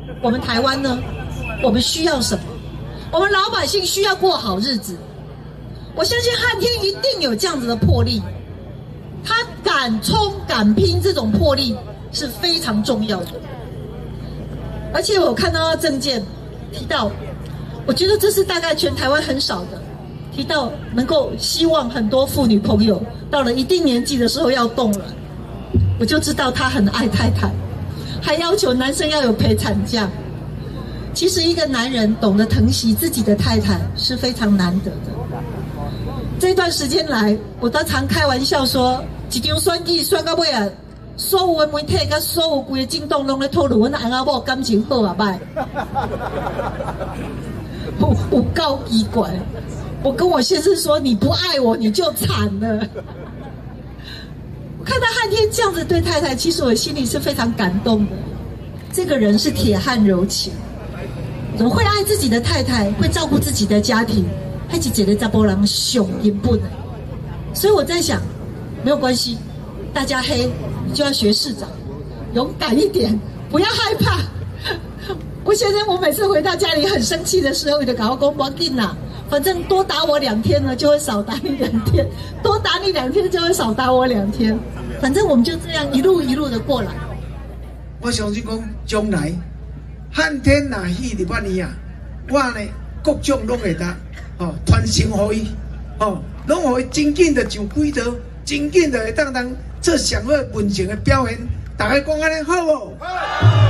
我们台湾呢？我们需要什么？我们老百姓需要过好日子。我相信汉天一定有这样子的魄力，他敢冲敢拼，这种魄力是非常重要的。而且我看到他政见提到，我觉得这是大概全台湾很少的，提到能够希望很多妇女朋友到了一定年纪的时候要冻卵，我就知道他很爱太太，还要求男生要有陪产假。其实一个男人懂得疼惜自己的太太是非常难得的。这段时间来，我都常开玩笑说，一场选举选到尾啊，所有的媒体跟所有规个政党拢在讨论阮翁仔某感情好啊歹，有够奇怪。我跟我先生说，你不爱我你就惨了。我看到汉天这样子对太太，其实我心里是非常感动的。这个人是铁汉柔情，怎么会爱自己的太太，会照顾自己的家庭？还是觉得查甫人雄鹰不能，所以我在想，没有关系，大家黑你就要学市长，勇敢一点，不要害怕。我先生，我每次回到家里很生气的时候，就跟我说不要紧啦，反正多打我2天呢，就会少打你2天；多打你2天，就会少打我2天。反正我们就这样一路一路的过来。 我相信讲将来汉天若喜入遐年啊，我呢各种拢会当。传承予伊，拢互伊真紧的上轨道，真紧的会当做上好文情的表现。大家讲安尼好无？好。